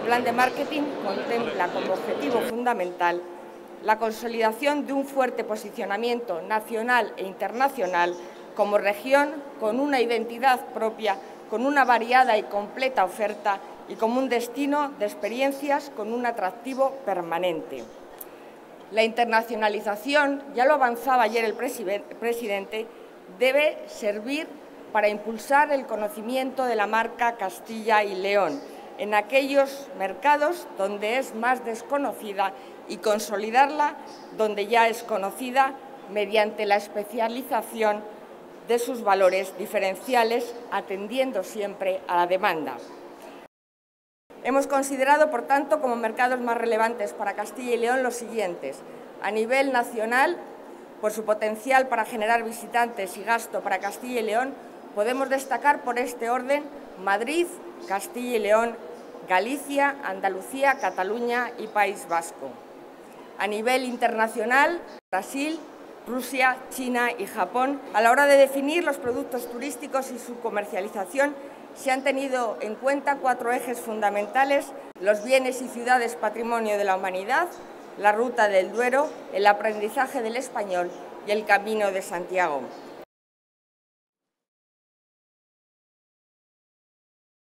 plan de marketing contempla como objetivo fundamental la consolidación de un fuerte posicionamiento nacional e internacional como región con una identidad propia, con una variada y completa oferta y como un destino de experiencias con un atractivo permanente. La internacionalización, ya lo avanzaba ayer el presidente, debe servir para impulsar el conocimiento de la marca Castilla y León en aquellos mercados donde es más desconocida y consolidarla donde ya es conocida mediante la especialización de sus valores diferenciales, atendiendo siempre a la demanda. Hemos considerado, por tanto, como mercados más relevantes para Castilla y León los siguientes. A nivel nacional, por su potencial para generar visitantes y gasto para Castilla y León, podemos destacar por este orden Madrid, Castilla y León, Galicia, Andalucía, Cataluña y País Vasco. A nivel internacional, Brasil, Rusia, China y Japón. A la hora de definir los productos turísticos y su comercialización, se han tenido en cuenta 4 ejes fundamentales: los bienes y ciudades patrimonio de la humanidad, la ruta del Duero, el aprendizaje del español y el Camino de Santiago.